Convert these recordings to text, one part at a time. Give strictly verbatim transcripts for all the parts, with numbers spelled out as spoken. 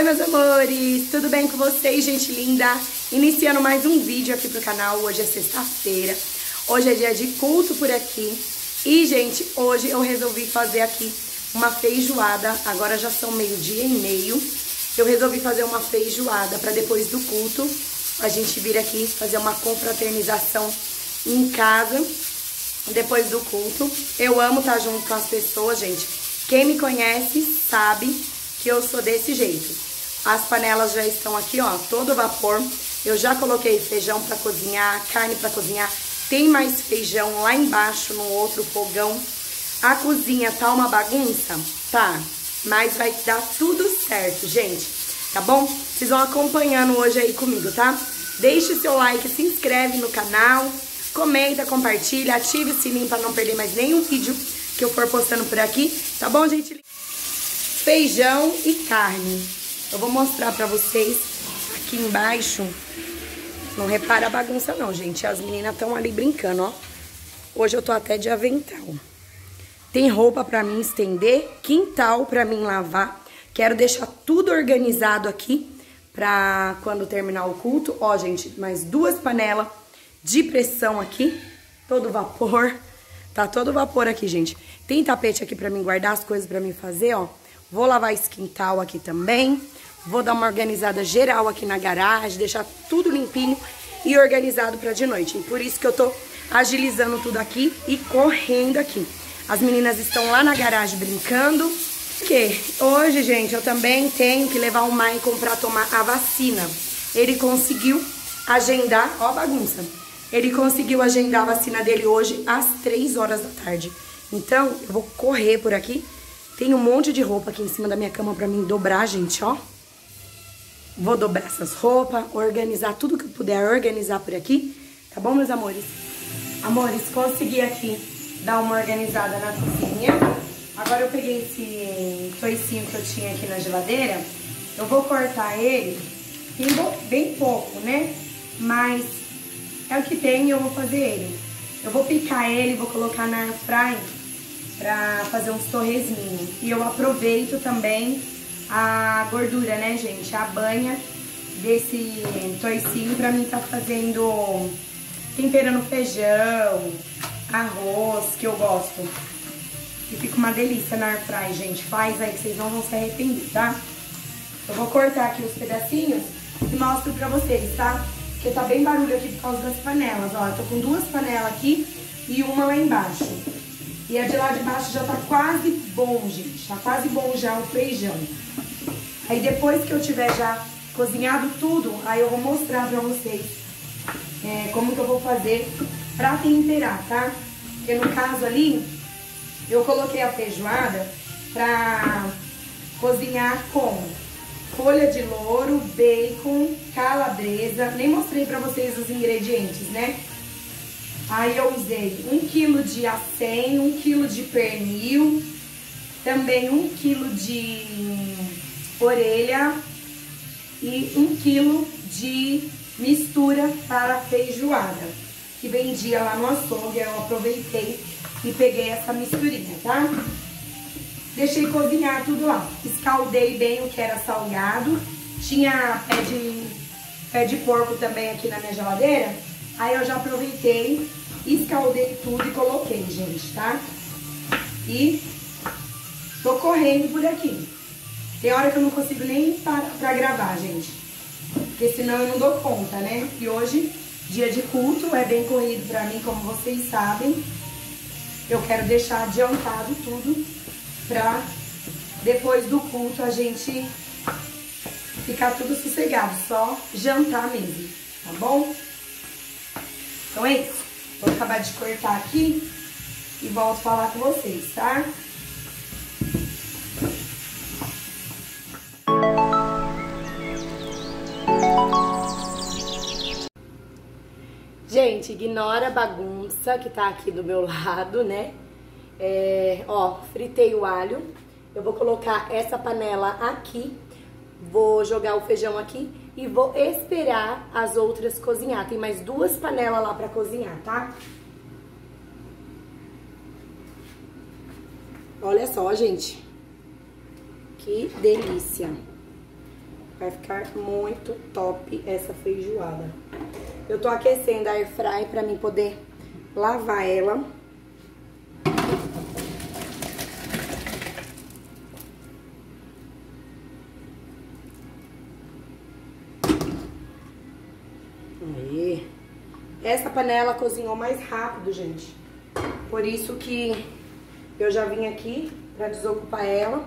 Oi, meus amores, tudo bem com vocês, gente linda? Iniciando mais um vídeo aqui pro canal. Hoje é sexta-feira, hoje é dia de culto por aqui. E, gente, hoje eu resolvi fazer aqui uma feijoada. Agora já são meio-dia e meio. Eu resolvi fazer uma feijoada pra depois do culto a gente vir aqui fazer uma confraternização em casa depois do culto. Eu amo estar junto com as pessoas, gente. Quem me conhece sabe que eu sou desse jeito. As panelas já estão aqui, ó, todo vapor. Eu já coloquei feijão pra cozinhar, carne pra cozinhar. Tem mais feijão lá embaixo no outro fogão. A cozinha tá uma bagunça? Tá, mas vai dar tudo certo, gente, tá bom? Vocês vão acompanhando hoje aí comigo, tá? Deixe seu like, se inscreve no canal, comenta, compartilha, ative o sininho pra não perder mais nenhum vídeo que eu for postando por aqui, tá bom, gente? Feijão e carne. Eu vou mostrar pra vocês aqui embaixo. Não repara a bagunça não, gente. As meninas estão ali brincando, ó. Hoje eu tô até de avental. Tem roupa pra mim estender, quintal pra mim lavar. Quero deixar tudo organizado aqui pra quando terminar o culto. Ó, gente, mais duas panelas de pressão aqui. Todo vapor. Tá todo vapor aqui, gente. Tem tapete aqui pra mim guardar as coisas pra mim fazer, ó. Vou lavar esse quintal aqui também. Vou dar uma organizada geral aqui na garagem, deixar tudo limpinho e organizado pra de noite. E por isso que eu tô agilizando tudo aqui e correndo aqui. As meninas estão lá na garagem brincando. Porque hoje, gente, eu também tenho que levar o Maicon pra tomar a vacina. Ele conseguiu agendar, ó a bagunça. Ele conseguiu agendar a vacina dele hoje às três horas da tarde. Então, eu vou correr por aqui. Tem um monte de roupa aqui em cima da minha cama pra mim dobrar, gente, ó. Vou dobrar essas roupas, organizar tudo que eu puder organizar por aqui. Tá bom, meus amores? Amores, consegui aqui dar uma organizada na cozinha. Agora eu peguei esse toicinho que eu tinha aqui na geladeira. Eu vou cortar ele, tem bem pouco, né? Mas é o que tem e eu vou fazer ele. Eu vou picar ele, vou colocar na air fry pra fazer uns torresminhos. E eu aproveito também a gordura, né, gente? A banha desse toicinho pra mim tá fazendo, temperando feijão, arroz, que eu gosto. E fica uma delícia na air fry, gente. Faz aí que vocês não vão se arrepender, tá? Eu vou cortar aqui os pedacinhos e mostro pra vocês, tá? Porque tá bem barulho aqui por causa das panelas, ó. Eu tô com duas panelas aqui e uma lá embaixo. E a de lá de baixo já tá quase bom, gente. Tá quase bom já o feijão. Aí depois que eu tiver já cozinhado tudo, aí eu vou mostrar pra vocês é, como que eu vou fazer pra temperar, tá? Porque no caso ali, eu coloquei a feijoada pra cozinhar com folha de louro, bacon, calabresa. Nem mostrei pra vocês os ingredientes, né? Aí eu usei um quilo de acém, um quilo de pernil, também um quilo de orelha e um quilo de mistura para feijoada, que vendia lá no açougue. Eu aproveitei e peguei essa misturinha, tá? Deixei cozinhar tudo lá. Escaldei bem o que era salgado. Tinha pé de, pé de porco também aqui na minha geladeira. Aí eu já aproveitei, escaldei tudo e coloquei, gente, tá? E tô correndo por aqui. Tem hora que eu não consigo nem parar pra gravar, gente. Porque senão eu não dou conta, né? E hoje, dia de culto, é bem corrido pra mim, como vocês sabem. Eu quero deixar adiantado tudo pra depois do culto a gente ficar tudo sossegado. Só jantar mesmo, tá bom? Então é isso. Vou acabar de cortar aqui e volto a falar com vocês, tá? Gente, ignora a bagunça que tá aqui do meu lado, né? É, ó, fritei o alho. Eu vou colocar essa panela aqui. Vou jogar o feijão aqui e vou esperar as outras cozinhar. Tem mais duas panelas lá pra cozinhar, tá? Olha só, gente. Que delícia. Vai ficar muito top essa feijoada. Eu tô aquecendo a airfry pra mim poder lavar ela. Aí. Essa panela cozinhou mais rápido, gente. Por isso que eu já vim aqui pra desocupar ela.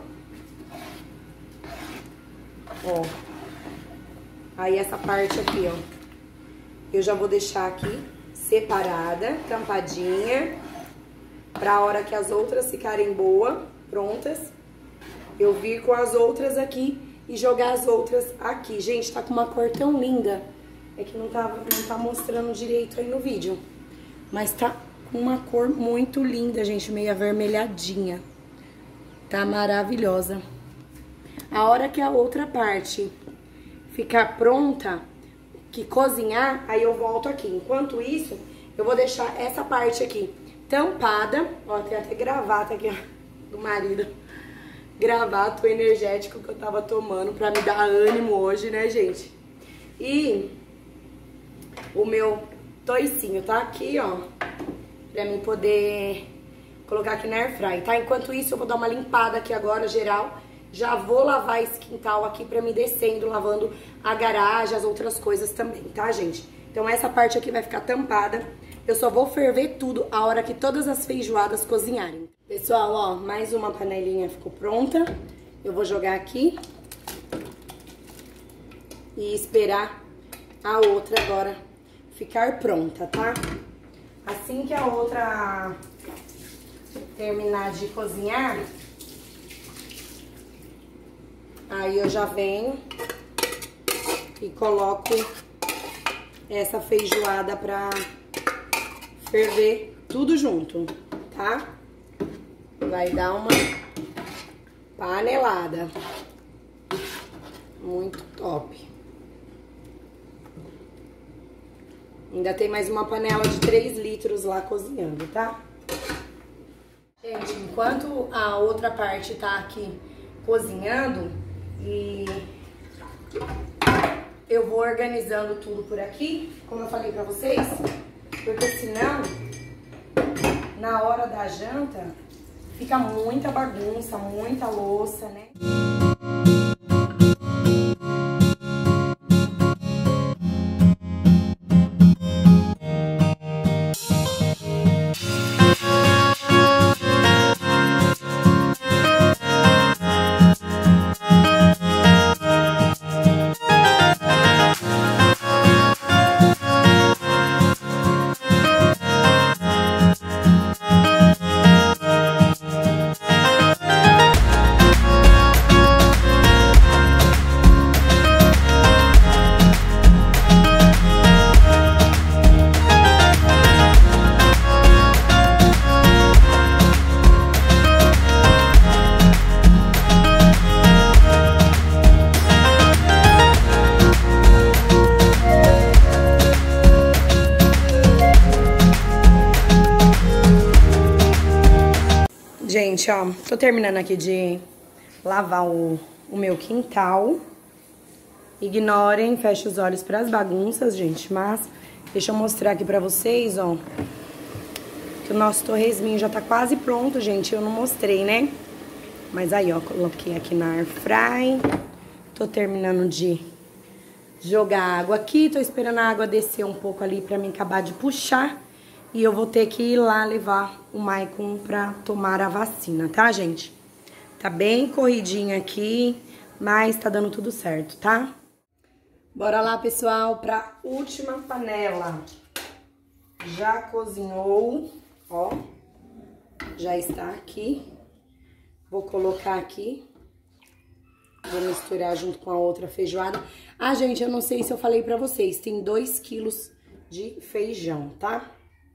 Ó. Aí essa parte aqui, ó. Eu já vou deixar aqui separada, tampadinha. Pra hora que as outras ficarem boas, prontas, eu vir com as outras aqui e jogar as outras aqui. Gente, tá com uma cor tão linda. É que não tá, não tá mostrando direito aí no vídeo. Mas tá com uma cor muito linda, gente. Meio avermelhadinha. Tá maravilhosa. A hora que a outra parte ficar pronta, que cozinhar, aí eu volto aqui. Enquanto isso, eu vou deixar essa parte aqui tampada. Ó, tem até gravata aqui, ó, do marido. Gravato energético que eu tava tomando pra me dar ânimo hoje, né, gente? E o meu toicinho tá aqui, ó, pra mim poder colocar aqui na airfry, tá? Enquanto isso, eu vou dar uma limpada aqui agora, geral. Já vou lavar esse quintal aqui pra mim descendo, lavando a garagem, as outras coisas também, tá, gente? Então essa parte aqui vai ficar tampada. Eu só vou ferver tudo a hora que todas as feijoadas cozinharem. Pessoal, ó, mais uma panelinha ficou pronta. Eu vou jogar aqui e esperar a outra agora ficar pronta, tá? Assim que a outra terminar de cozinhar, aí eu já venho e coloco essa feijoada pra ferver tudo junto, tá? Vai dar uma panelada. Muito top. Ainda tem mais uma panela de três litros lá cozinhando, tá? Gente, enquanto a outra parte tá aqui cozinhando, e eu vou organizando tudo por aqui, como eu falei pra vocês, porque senão, na hora da janta, fica muita bagunça, muita louça, né? Gente, ó, tô terminando aqui de lavar o, o meu quintal. Ignorem, feche os olhos pras bagunças, gente. Mas deixa eu mostrar aqui pra vocês, ó, que o nosso torresminho já tá quase pronto, gente. Eu não mostrei, né? Mas aí, ó, coloquei aqui na airfry. Tô terminando de jogar água aqui. Tô esperando a água descer um pouco ali pra mim acabar de puxar. E eu vou ter que ir lá levar o Maicon pra tomar a vacina, tá, gente? Tá bem corridinho aqui, mas tá dando tudo certo, tá? Bora lá, pessoal, pra última panela. Já cozinhou, ó. Já está aqui. Vou colocar aqui. Vou misturar junto com a outra feijoada. Ah, gente, eu não sei se eu falei pra vocês. Tem dois quilos de feijão, tá?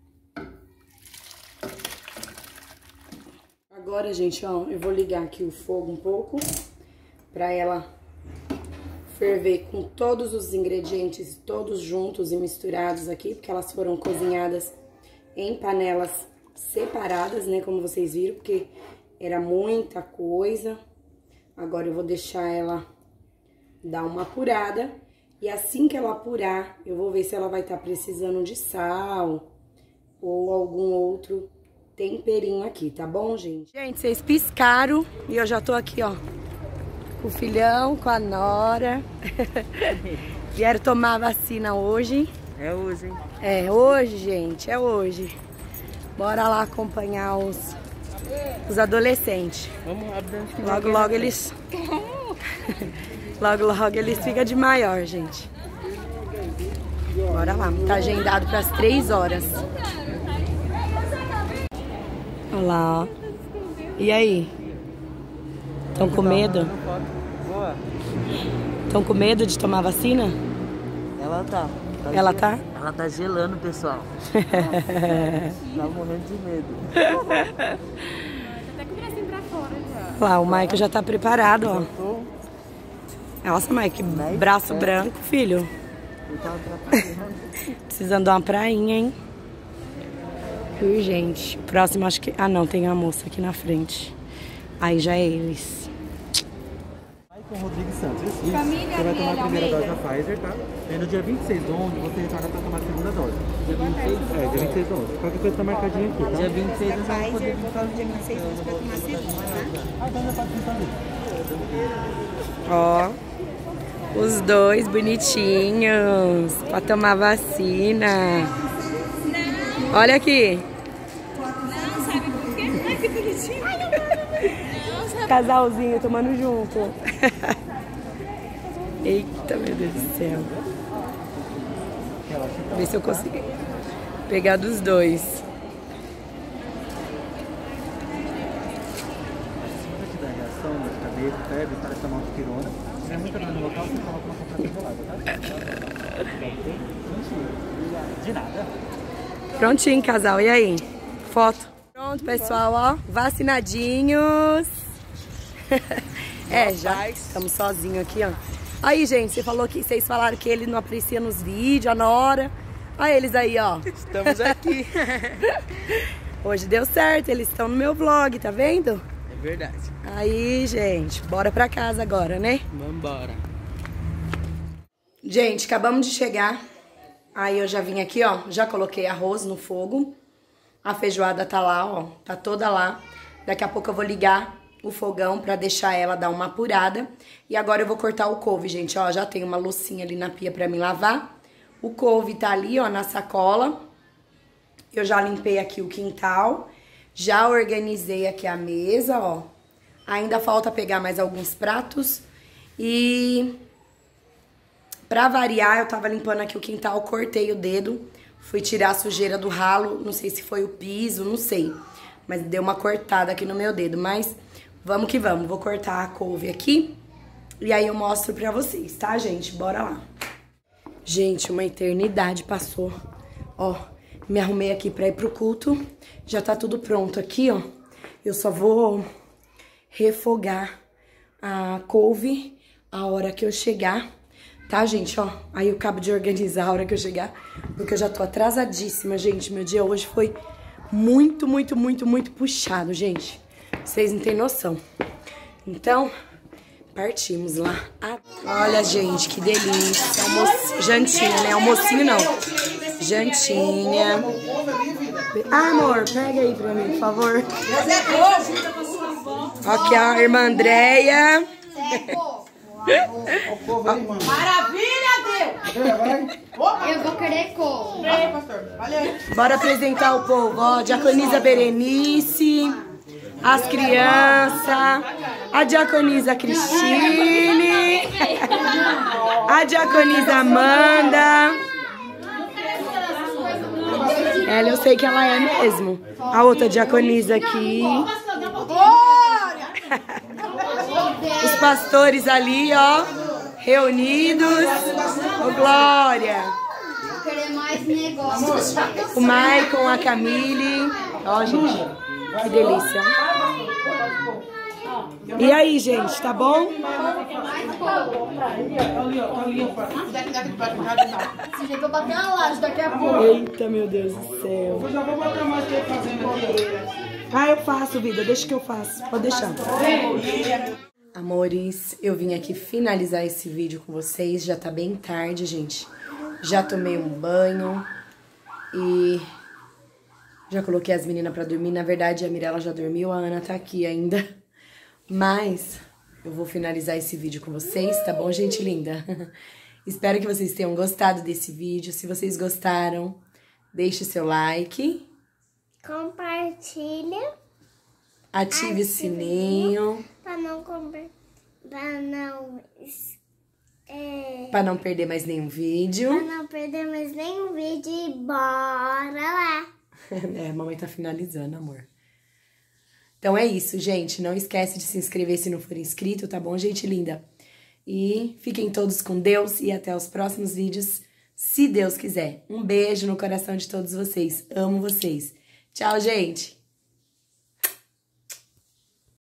Agora, gente, ó, eu vou ligar aqui o fogo um pouco pra ela ferver com todos os ingredientes, todos juntos e misturados aqui, porque elas foram cozinhadas em panelas separadas, né, como vocês viram, porque era muita coisa. Agora eu vou deixar ela dar uma apurada. E assim que ela apurar, eu vou ver se ela vai estar precisando de sal ou algum outro temperinho aqui, tá bom, gente? Gente, vocês piscaram e eu já tô aqui, ó, com o filhão, com a nora. Vieram tomar a vacina hoje. É hoje, hein? É hoje, gente, é hoje. Bora lá acompanhar os, os adolescentes. Vamos rápido. Logo, logo eles... logo, logo eles ficam de maior, gente. Bora lá, tá agendado para as três horas. Olha lá, ó. E aí? Estão com medo? Boa. Estão com medo de tomar vacina? Ela tá. tá Ela tá? Ela tá gelando, pessoal. Tá morrendo de medo. Até que assim pra fora já. Lá, o Mike já tá preparado, ó. Nossa, Mike, braço branco, filho. Precisando de uma prainha, hein? Urgente. O próximo acho que... Ah, não, tem a moça aqui na frente. Aí já é eles. Com Rodrigues Santos. Isso. Você vai tomar a primeira dose da Pfizer, tá? E no dia vinte e seis de onze você retorna pra tomar a segunda dose. Dia vinte e seis? É, dia vinte e seis de onze. Qualquer coisa tá marcadinha aqui, tá? Dia vinte e seis eu Pfizer, vou poder por causa do dia vinte e seis você vai tomar a segunda, tá? Ah, então já pode pintar ali. Ó, os dois bonitinhos pra tomar vacina. Olha aqui. Não, sabe por quê? Ai, que bonitinho. Casalzinho tomando junto. Eita, meu Deus do céu. Ver se eu consigo pegar dos dois. Se te dá reação, dor de cabeça, febre, para tomar um pirona. Se tiver muita dor no local, você coloca uma compressa gelada, tá? De nada. Prontinho, casal. E aí? Foto. Pronto, pessoal, ó. Vacinadinhos. É, já estamos sozinhos aqui, ó. Aí, gente, você falou que vocês falaram que ele não aparecia nos vídeos, a Nora. Olha eles aí, ó. Estamos aqui. Hoje deu certo, eles estão no meu vlog, tá vendo? É verdade. Aí, gente, bora pra casa agora, né? Vambora. Gente, acabamos de chegar. Aí eu já vim aqui, ó, já coloquei arroz no fogo. A feijoada tá lá, ó, tá toda lá. Daqui a pouco eu vou ligar o fogão pra deixar ela dar uma apurada. E agora eu vou cortar o couve, gente, ó, já tem uma loucinha ali na pia pra me lavar. O couve tá ali, ó, na sacola. Eu já limpei aqui o quintal. Já organizei aqui a mesa, ó. Ainda falta pegar mais alguns pratos. E... pra variar, eu tava limpando aqui o quintal, cortei o dedo. Fui tirar a sujeira do ralo, não sei se foi o piso, não sei. Mas deu uma cortada aqui no meu dedo, mas vamos que vamos. Vou cortar a couve aqui e aí eu mostro pra vocês, tá, gente? Bora lá. Gente, uma eternidade passou. Ó, me arrumei aqui pra ir pro culto. Já tá tudo pronto aqui, ó. Eu só vou refogar a couve a hora que eu chegar. Tá, gente, ó, aí eu acabo de organizar a hora que eu chegar, porque eu já tô atrasadíssima, gente. Meu dia hoje foi muito, muito, muito, muito puxado, gente. Vocês não têm noção. Então, partimos lá. Ah, olha, gente, que delícia. Almoço, jantinha, né? Almocinho não. Jantinha. Ah, amor, pega aí pra mim, por favor. Aqui, ó, a irmã Andréia. Maravilha, Deus! Eu vou querer couve. Bora apresentar o povo, ó. Diaconisa Berenice, as crianças, a diaconisa Cristine, a diaconisa Amanda. Ela, eu sei que ela é mesmo. A outra diaconisa aqui. Os pastores ali, ó, reunidos. Ô, Glória. Eu querer mais negócios. O Maicon, a Camille. Ó, gente, que delícia. E aí, gente, tá bom? Esse jeito eu bater na laje daqui a pouco. Eita, meu Deus do céu. Eu já vou botar mais tempo fazendo aqui. Ah, eu faço, vida. Deixa que eu faço. Pode deixar. Amores, eu vim aqui finalizar esse vídeo com vocês. Já tá bem tarde, gente. Já tomei um banho e já coloquei as meninas pra dormir. Na verdade, a Mirella já dormiu, a Ana tá aqui ainda. Mas eu vou finalizar esse vídeo com vocês, tá bom, gente linda? Espero que vocês tenham gostado desse vídeo. Se vocês gostaram, deixe seu like. Compartilha. Ative o sininho. Pra não comprar. Pra não. É, Pra não perder mais nenhum vídeo. pra não perder mais nenhum vídeo. E bora lá. É, a mamãe tá finalizando, amor. Então é isso, gente. Não esquece de se inscrever se não for inscrito, tá bom, gente linda? E fiquem todos com Deus e até os próximos vídeos, se Deus quiser. Um beijo no coração de todos vocês. Amo vocês. Tchau, gente!